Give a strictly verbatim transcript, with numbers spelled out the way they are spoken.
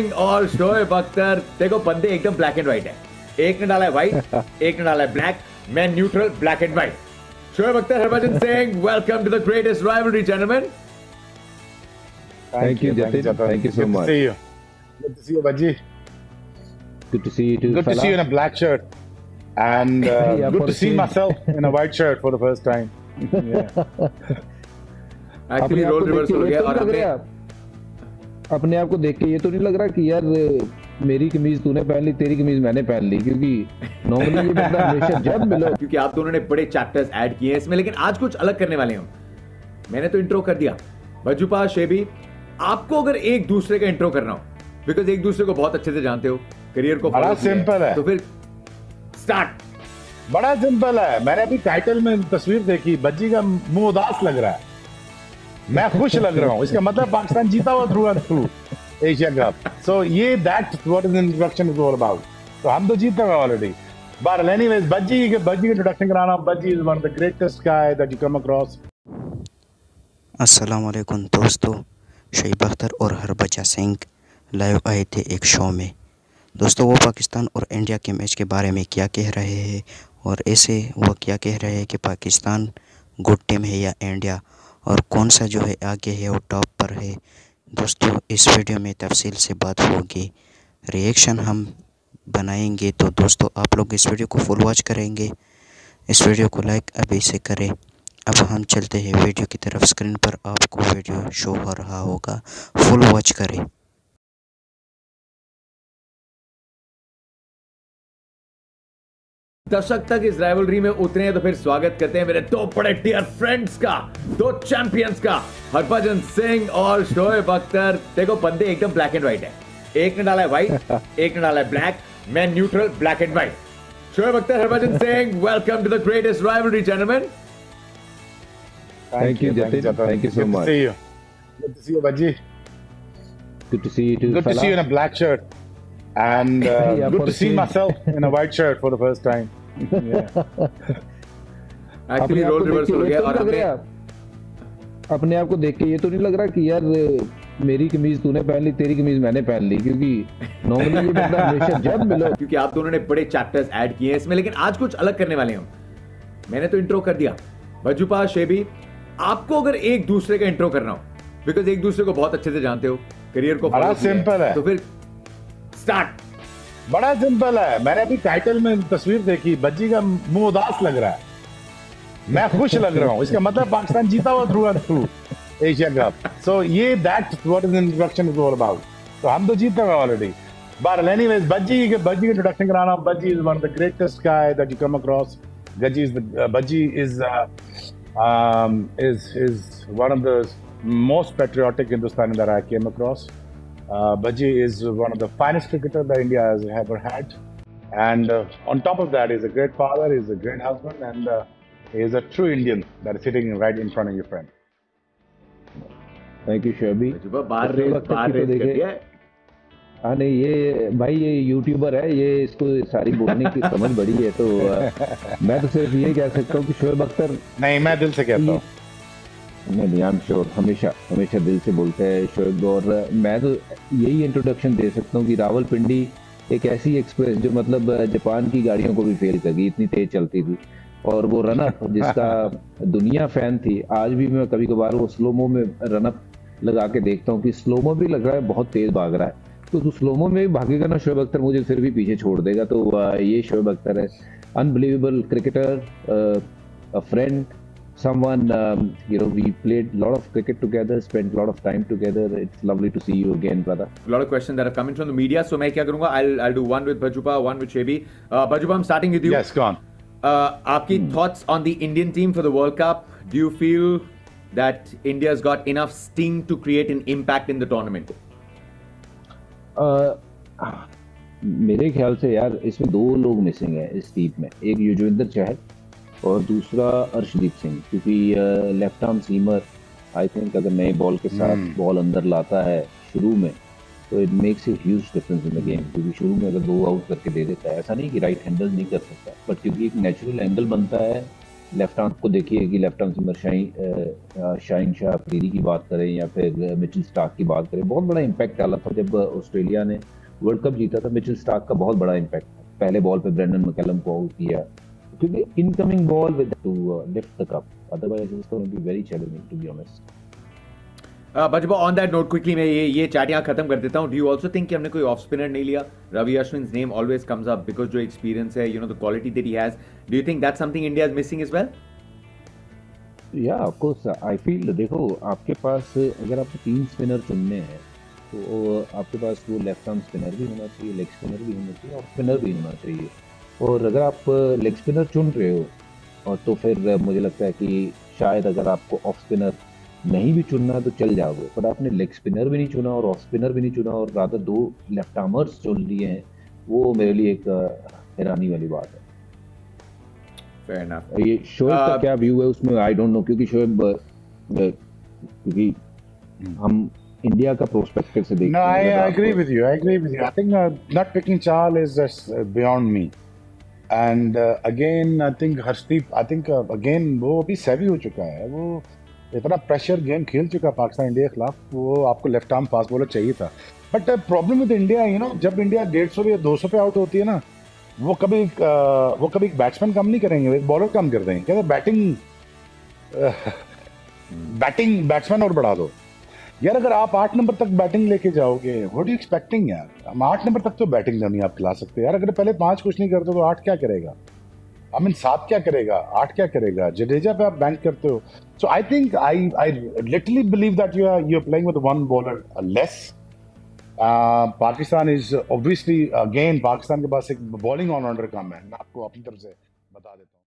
सिंह और शोएब अख्तर। देखो बंदे एकदम ब्लैक एंड व्हाइट है, एक ने डाला है व्हाइट, एक ने डाला है ब्लैक, मैं neutral black and white. Shoaib Akhtar, Harbhajan Singh, welcome to the greatest rivalry gentleman. Thank you, Jatin. Thank you so much. Good to see you. Good to see you, Bajji. Good to see you too, Good to fella. see you in a black shirt. And uh, Yeah, good for to a see change. myself in a white shirt for the first time. Yeah. Actually role reverse हो गया और हमने अपने आप को देख के ये तो नहीं लग रहा कि यार मेरी कमीज तूने पहन ली, तेरी कमीज मैंने पहन ली, क्योंकि नॉर्मली ये बंदा हमेशा जब मिलो क्योंकि आप दोनों ने बड़े चैप्टर्स ऐड किए हैं इसमें, लेकिन आज कुछ अलग करने वाले हैं हम। मैंने तो इंट्रो कर दिया, भज्जुपा, शेबी, आपको अगर एक दूसरे का इंट्रो करना हो, बिकॉज एक दूसरे को बहुत अच्छे से जानते हो, करियर को बड़ा सिंपल है, तो फिर स्टार्ट। बड़ा सिंपल है। मैंने अभी टाइटल में तस्वीर देखी, बज्जी का मुंह उदास लग रहा है, मैं खुश लग रहा हूँ, इसका मतलब पाकिस्तान जीता हुआ through and through Asia cup. So ये that what is introduction is all about. तो हम तो जीते हुए ऑलरेडी। बट एनीवेज, बज्जी के बज्जी का इंट्रोडक्शन कराना, Bhajji is one of the greatest guy that you come across. अस्सलाम वालेकुम दोस्तों, शोएब अख्तर और हरभजन सिंह लाइव आए थे एक शो में। दोस्तों वो पाकिस्तान और इंडिया के मैच के बारे में क्या कह रहे हैं, और ऐसे वो क्या कह रहे हैं कि पाकिस्तान गुड टीम है या इंडिया, और कौन सा जो है आगे है और टॉप पर है। दोस्तों इस वीडियो में तफसील से बात होगी, रिएक्शन हम बनाएंगे। तो दोस्तों आप लोग इस वीडियो को फुल वॉच करेंगे, इस वीडियो को लाइक अभी से करें। अब हम चलते हैं वीडियो की तरफ। स्क्रीन पर आपको वीडियो शो हो रहा होगा, फुल वॉच करें। दशक तक इस राइवलरी में उतरे हैं, तो फिर स्वागत करते हैं मेरे दो बड़े डियर फ्रेंड्स का, दो चैंपियंस का, हरभजन सिंह और शोएब अख्तर। देखो बंदे एकदम ब्लैक एंड व्हाइट है, एक ने डाला है व्हाइट, एक ने डाला है ब्लैक, मैं neutral black and white. Shoaib Akhtar, Harbhajan Singh, welcome to the greatest rivalry gentleman. Thank you, Jatin. Thank you so much. Good to see you. Good to see you, Bajji. Good to see you too, Good to fella. see you in a black shirt. And uh, Yeah, good for to a see change. myself in a white shirt for the first time. Yeah. Actually role reverse हो गया और हमने अपने आप को देख के ये तो नहीं लग रहा कि यार मेरी कमीज तूने पहन ली, तेरी कमीज मैंने पहन ली, क्योंकि नॉर्मली ये बंदा हमेशा जब मिलो क्योंकि आप दोनों ने बड़े चैप्टर्स ऐड किए हैं इसमें, लेकिन आज कुछ अलग करने वाले हैं हम। मैंने तो इंट्रो कर दिया, भज्जुपा, शेबी, आपको अगर एक दूसरे का इंट्रो करना हो, बिकॉज एक दूसरे को बहुत अच्छे से जानते हो, करियर को बड़ा सिंपल है, तो फिर स्टार्ट। बड़ा सिंपल है। मैंने अभी टाइटल में तस्वीर देखी, बज्जी का मुंह उदास लग रहा है, मैं खुश लग रहा हूँ, इसका मतलब पाकिस्तान जीता हुआ through and through Asia cup. So ये that what is introduction is all about. तो हम तो जीते हुए ऑलरेडी। बट एनीवेज, बज्जी के बज्जी का इंट्रोडक्शन कराना, Bhajji is one of the greatest guy that you come across. Bhajji is Bhajji is Um, is is one of the most patriotic Hindustani that I came across. Uh, Bajji is one of the finest cricketers that India has ever had, and uh, on top of that, he's a great father, he's a great husband, and uh, he is a true Indian that is sitting right in front of your friend. Thank you Shebi. बाहर रेस बाहर race कर दिया है। हाँ नहीं, ये भाई ये यूट्यूबर है, ये इसको सारी बोलने की समझ बड़ी है, तो मैं तो सिर्फ ये कह सकता हूँ कि शोएब अख्तर, नहीं मैं दिल से कहता हूँ, नहीं आई एम श्योर, हमेशा हमेशा दिल से बोलते हैं शोएब। और मैं तो यही इंट्रोडक्शन दे सकता हूँ कि रावलपिंडी एक ऐसी एक्सप्रेस जो मतलब जापान की गाड़ियों को भी फेल कर गई, इतनी तेज चलती थी। और वो रनअप जिसका दुनिया फैन थी, आज भी मैं कभी कभार वो स्लोमो में रनअप लगा के देखता हूँ कि स्लोमो भी लग रहा है बहुत तेज भाग रहा है, तो तू स्लोमो में भी भागेगा ना शोएब अख्तर, मुझे फिर भी पीछे छोड़ देगा। तो ये शोएब अख्तर है, unbelievable cricketer, a friend, someone um, you know we played a lot of cricket together, spent a lot of time together. It's lovely to see you again, brother. A lot of questions that have come in from the media, so मैं क्या करूँगा, I'll I'll do one with Bajjupa, one with Shebi. Uh, Bajjupa, I'm starting with you. Yes, go on. Uh, आपकी hmm. thoughts on the Indian team for the World Cup? Do you feel that India's got enough sting to create an impact in the tournament? Uh, मेरे ख्याल से यार इसमें दो लोग missing है इस टीम में, एक युजवेंद्र चहल और दूसरा अर्शदीप सिंह, क्योंकि left arm seamer I think अगर नए बॉल के साथ hmm. बॉल अंदर लाता है शुरू में, तो it makes a huge difference in the game. क्योंकि शुरू में अगर दो आउट करके दे देता है, ऐसा नहीं कि राइट हैंडल नहीं कर सकता, बट क्योंकि एक नेचुरल एंगल बनता है लेफ्ट आर्म को देखिए कि left arm spinner Shaheen Shaheen Shah Afridi की बात करें या फिर मिचेल स्टार्क की बात करें, बहुत बड़ा इम्पैक्ट डाला था जब ऑस्ट्रेलिया ने वर्ल्ड कप जीता था। मिचेल स्टार्क का बहुत बड़ा इम्पैक्ट था, पहले बॉल पे ब्रेंडन मैकलम को आउट किया, क्योंकि incoming ball with to lift the cup, otherwise it's going to be very challenging to be honest. बजबा ऑन दैट नोट क्विकली मैं ये ये चैट यहाँ खत्म कर देता हूँ। डू यू आल्सो थिंक कि हमने कोई ऑफ स्पिनर नहीं लिया? Ravi Ashwin's name always comes up because जो एक्सपीरियंस है, you know the quality that he has, do you think that's something India is missing as well? या ऑफ कोर्स आई फील, देखो आपके पास अगर आपको तीन स्पिनर चुनने हैं तो आपके पास वो लेफ्ट आर्म स्पिनर भी होना चाहिए, लेग स्पिनर भी होना चाहिए, ऑफ स्पिनर भी होना चाहिए। और अगर आप लेग स्पिनर चुन रहे हो और तो फिर मुझे लगता है कि शायद अगर आपको ऑफ स्पिनर नहीं भी चुनना है तो चल जाओगे, पर आपने लेग स्पिनर भी नहीं चुना और ऑफ स्पिनर भी नहीं चुना और रादर दो लेफ्ट आर्मर्स चुन लिए हैं, वो मेरे लिए एक हैरानी वाली बात है। Fair enough. ये शोएब का Uh, क्या व्यू है उसमें आई डोंट नो, क्योंकि शोएब अ, क्योंकि हम इंडिया का प्रोस्पेक्टिव से देखते No, I, हैं। I agree with you. I agree with you. I think uh, not picking Chahal is just uh, beyond me. And uh, again, I think Harshdeep, I think uh, again वो अभी सेवी हो चुका है, वो इतना pressure game खेल चुका है पाकिस्तान इंडिया के खिलाफ, वो आपको लेफ्ट आर्म फास्ट बॉलर चाहिए था। But problem with India, you know, जब इंडिया डेढ़ सौ या दो सौ पे आउट होती है ना, वो कभी uh, वो कभी एक बैट्समैन कम नहीं करेंगे, एक बॉलर कम कर देंगे, कहते बैटिंग बैटिंग बैट्समैन और बढ़ा दो यार। अगर आप आठ नंबर तक बैटिंग लेके जाओगे, व्हाट यू एक्सपेक्टिंग यार? हम आठ नंबर तक तो बैटिंग नहीं आप खिला सकते यार। अगर पहले पांच कुछ नहीं करते तो आठ क्या करेगा? आई मीन सात क्या करेगा, आठ क्या करेगा? जडेजा पे आप बैंक करते हो। So I think I I literally believe that you are you are playing with one bowler less. Pakistan is obviously again, Pakistan के पास एक बॉलिंग ऑलराउंडर कम है, मैं आपको अपनी तरफ से बता देता हूँ।